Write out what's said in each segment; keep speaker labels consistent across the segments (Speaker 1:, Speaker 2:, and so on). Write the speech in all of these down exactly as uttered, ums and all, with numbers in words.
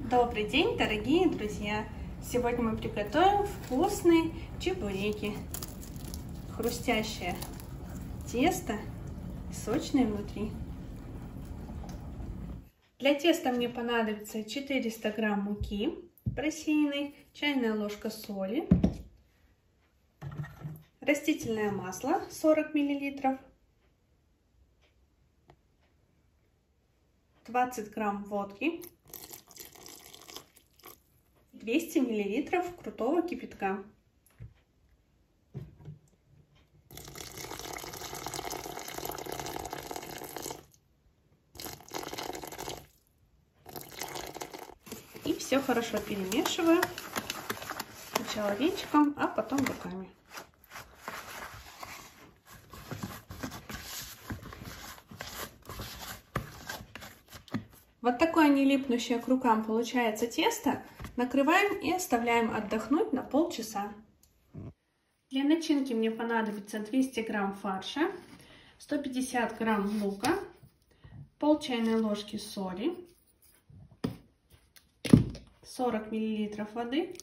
Speaker 1: Добрый день, дорогие друзья! Сегодня мы приготовим вкусные чебуреки. Хрустящее тесто, сочное внутри. Для теста мне понадобится четыреста грамм муки просеянной, чайная ложка соли, растительное масло сорок миллилитров, двадцать грамм водки, двести миллилитров крутого кипятка. И все хорошо перемешиваю. Сначала венчиком, а потом руками. Вот такое не липнущее к рукам получается тесто. Накрываем и оставляем отдохнуть на полчаса. Для начинки мне понадобится двести грамм фарша, сто пятьдесят грамм лука, пол чайной ложки соли, сорок миллилитров воды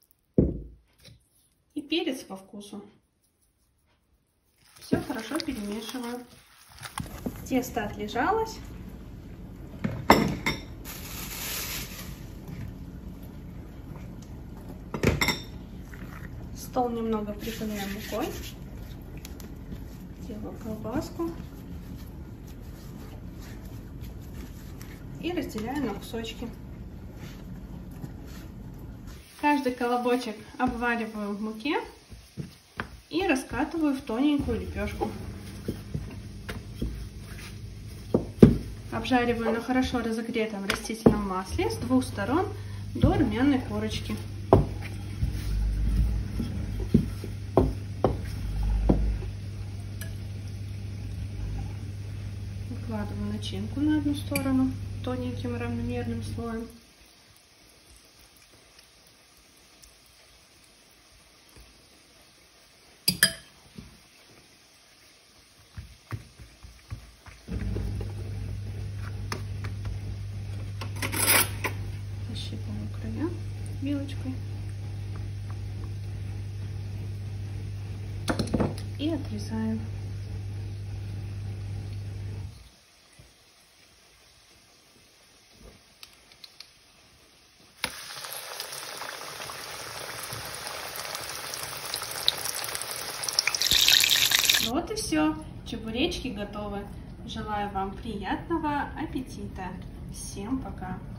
Speaker 1: и перец по вкусу. Все хорошо перемешиваю. Тесто отлежалось. Стол немного припыляем мукой. Делаю колбаску. И разделяю на кусочки. Каждый колобочек обваливаю в муке и раскатываю в тоненькую лепешку. Обжариваю на хорошо разогретом растительном масле с двух сторон до румяной корочки. Выкладываю начинку на одну сторону тоненьким равномерным слоем. Защипываю края вилочкой и отрезаю. Вот и все. Чебуречки готовы. Желаю вам приятного аппетита. Всем пока.